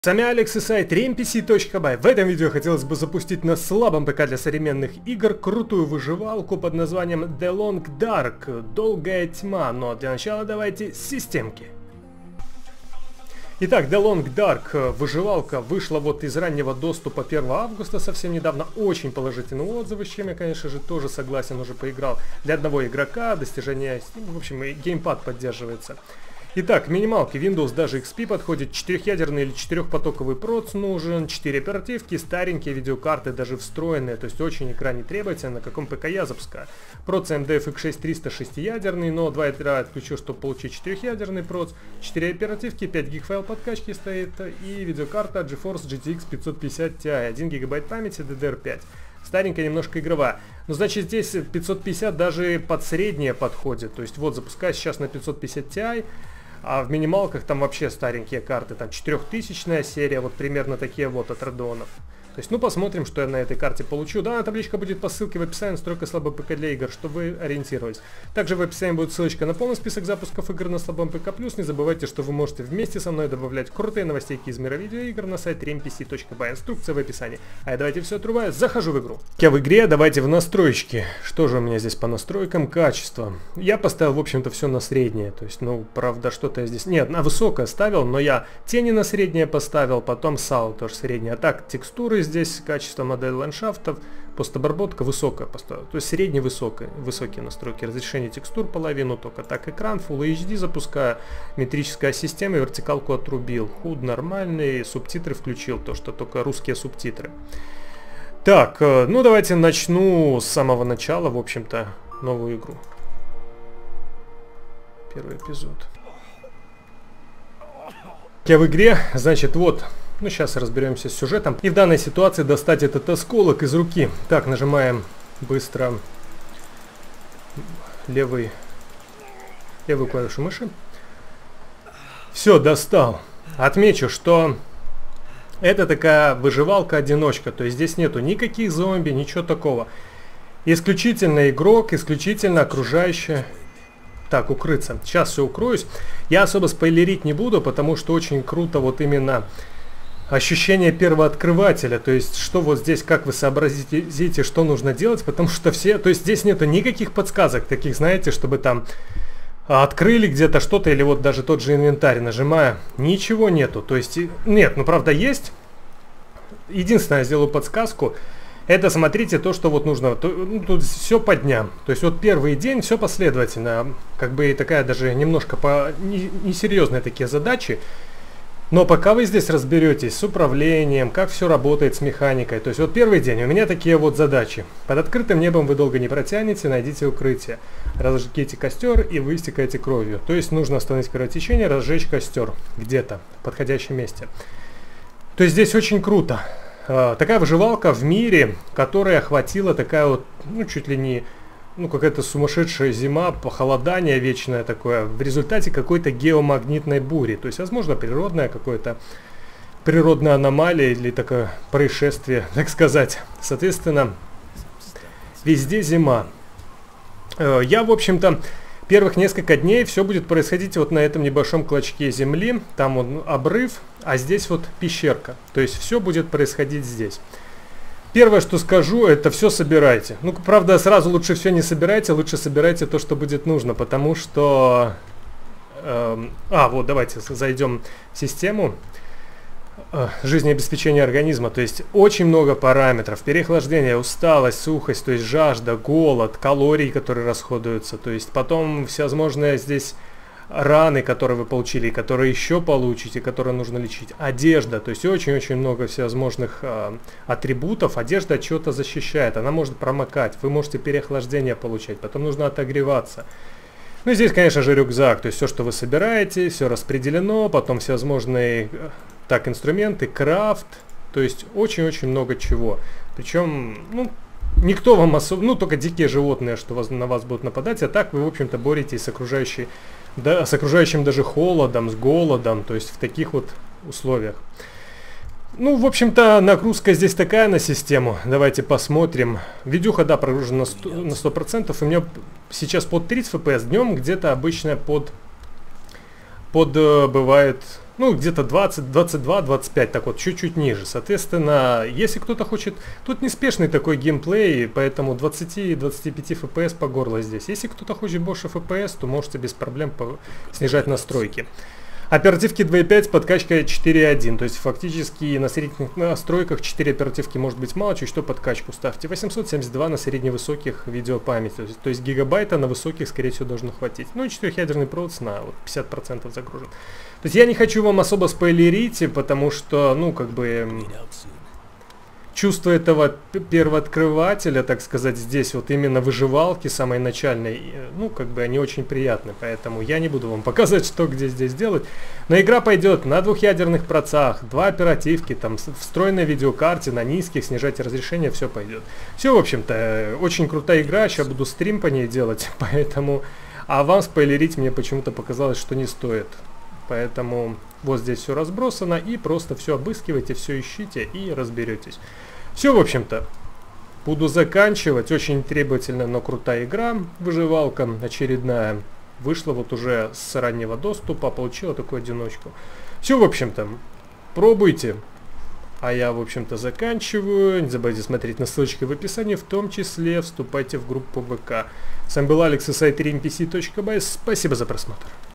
С вами Алекс и сайт RainPC.by. В этом видео хотелось бы запустить на слабом ПК для современных игр крутую выживалку под названием The Long Dark, Долгая тьма, но для начала давайте с системки. Итак, The Long Dark выживалка вышла вот из раннего доступа 1 августа совсем недавно. Очень положительные отзывы, с чем я, конечно же, тоже согласен, уже поиграл. Для одного игрока, достижения Steam, в общем, и геймпад поддерживается. Итак, минималки Windows, даже XP подходит, 4-ядерный или 4-потоковый проц нужен, 4 оперативки, старенькие видеокарты, даже встроенные, то есть очень экран не требовательно, на каком ПК я запускаю. Проц AMD FX 300 6-ядерный, но 2 ядра отключу, чтобы получить 4-ядерный проц, 4 оперативки, 5 гиг файл подкачки стоит и видеокарта GeForce GTX 550 Ti, 1 гигабайт памяти DDR5. Старенькая, немножко игровая. Но значит здесь 550 даже под среднее подходит, то есть вот запускаю сейчас на 550 Ti. А в минималках там вообще старенькие карты, там 4000-я серия, вот примерно такие вот от Radeon. То есть, ну, посмотрим, что я на этой карте получу. Данная табличка будет по ссылке в описании, настройка слабый ПК для игр, чтобы вы ориентировались. Также в описании будет ссылочка на полный список запусков игр на слабом ПК+. Не забывайте, что вы можете вместе со мной добавлять крутые новостейки из мира видеоигр на сайт RainPC.by. Инструкция в описании. А я давайте все отрубаю, захожу в игру. Я в игре, давайте в настройки. Что же у меня здесь по настройкам? Качество. Я поставил, в общем-то, все на среднее. То есть, ну, правда, что-то я здесь... Нет, на высокое ставил, но я тени на среднее поставил, потом SAO тоже среднее. А так, текстуры здесь, качество модели ландшафтов, постобработка высокая поставил. То есть высокие настройки. Разрешение текстур половину только. Так, экран Full HD запускаю. Метрическая система, вертикалку отрубил. HUD нормальный, субтитры включил, то что только русские субтитры. Так, ну давайте начну с самого начала, в общем-то, новую игру. Первый эпизод. Я в игре, значит, вот, ну сейчас разберемся с сюжетом. И в данной ситуации достать этот осколок из руки. Так, нажимаем быстро левую клавишу мыши. Все, достал. Отмечу, что это такая выживалка-одиночка. То есть здесь нету никаких зомби, ничего такого. Исключительно игрок, исключительно окружающее. Так, укрыться. Сейчас все укроюсь. Я особо спойлерить не буду, потому что очень круто вот именно ощущение первооткрывателя. То есть, что вот здесь, как вы сообразите, что нужно делать, потому что все... То есть, здесь нету никаких подсказок таких, знаете, чтобы там открыли где-то что-то, или вот даже тот же инвентарь нажимая. Ничего нету. То есть, нет, ну правда есть. Единственное, я сделаю подсказку. Это смотрите то, что вот нужно, тут все по дням. То есть вот первый день все последовательно. Как бы такая даже немножко несерьезные такие задачи. Но пока вы здесь разберетесь с управлением, как все работает с механикой. То есть вот первый день у меня такие вот задачи. Под открытым небом вы долго не протянете, найдите укрытие. Разжгите костер и вы истекаете кровью. То есть нужно остановить кровотечение, разжечь костер где-то в подходящем месте. То есть здесь очень круто. Такая выживалка в мире, которая охватила такая вот, ну, чуть ли не, ну, какая-то сумасшедшая зима, похолодание вечное такое, в результате какой-то геомагнитной бури. То есть, возможно, природная какое-то, природная аномалия или такое происшествие, так сказать. Соответственно, везде зима. Я, в общем-то, первых несколько дней все будет происходить вот на этом небольшом клочке земли. Там вот обрыв, а здесь вот пещерка. То есть все будет происходить здесь. Первое, что скажу, это все собирайте. Ну, правда, сразу лучше все не собирайте, лучше собирайте то, что будет нужно, потому что... вот давайте зайдем в систему жизнеобеспечения организма. То есть очень много параметров. Переохлаждение, усталость, сухость, то есть жажда, голод, калории, которые расходуются. То есть потом всевозможные здесь раны, которые вы получили, которые еще получите, которые нужно лечить. Одежда, то есть очень-очень много всевозможных атрибутов. Одежда от чего-то защищает, она может промокать, вы можете переохлаждение получать, потом нужно отогреваться. Ну и здесь, конечно же, рюкзак, то есть все, что вы собираете, все распределено, потом всевозможные инструменты, крафт, то есть очень-очень много чего. Причем, ну, никто вам особо, ну, только дикие животные, что на вас будут нападать, а так вы, в общем-то, боретесь с окружающим даже холодом, с голодом, то есть в таких вот условиях. Ну, в общем-то, нагрузка здесь такая на систему. Давайте посмотрим. Видюха, да, прогружена на 100%. У меня сейчас под 30 FPS. Днем где-то обычно бывает Ну, где-то 20, 22, 25, так вот, чуть-чуть ниже. Соответственно, если кто-то хочет... Тут неспешный такой геймплей, поэтому 20-25 FPS по горло здесь. Если кто-то хочет больше FPS, то можете без проблем снижать настройки. Оперативки 2.5 с подкачкой 4.1, то есть фактически на средних настройках 4 оперативки может быть мало, чуть что подкачку ставьте. 872 на средневысоких видеопамяти, то есть гигабайта на высоких скорее всего должно хватить. Ну и 4-ядерный провод на вот 50% загружен. То есть я не хочу вам особо спойлерить, потому что, ну как бы... Чувство этого первооткрывателя, так сказать, здесь вот именно выживалки самой начальной, ну, как бы они очень приятны, поэтому я не буду вам показывать, что где здесь делать. Но игра пойдет на двухъядерных процессах, 2 оперативки, там, встроенной видеокарте, на низких, снижайте разрешение, все пойдет. Все, в общем-то, очень крутая игра, сейчас буду стрим по ней делать, поэтому... А вам спойлерить мне почему-то показалось, что не стоит. Поэтому вот здесь все разбросано, и просто все обыскивайте, все ищите и разберетесь. Все, в общем-то, буду заканчивать. Очень требовательная, но крутая игра, выживалка очередная. Вышла вот уже с раннего доступа, получила такую одиночку. Все, в общем-то, пробуйте. А я, в общем-то, заканчиваю. Не забывайте смотреть на ссылочки в описании, в том числе вступайте в группу ВК. С вами был Алекс и сайт rmpc.by. Спасибо за просмотр.